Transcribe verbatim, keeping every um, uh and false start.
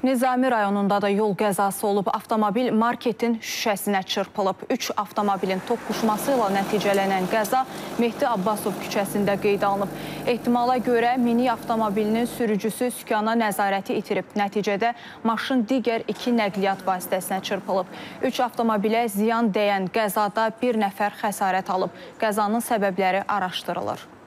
Nizami rayonunda da yol qəzası olub. Avtomobil marketin şüşəsinə çırpılıb. Üç avtomobilin toqquşması ilə nəticələnən qəza Mehdi Abbasov küçəsində qeydə alınıb. Ehtimala görə minik avtomobilinin sürücüsü sükana nəzarəti itirib. Nəticədə maşın digər iki nəqliyyat vasitəsinə çırpılıb. Üç avtomobilə ziyan dəyən qəzada bir nəfər xəsarət alıb. Qəzanın səbəbləri araşdırılır.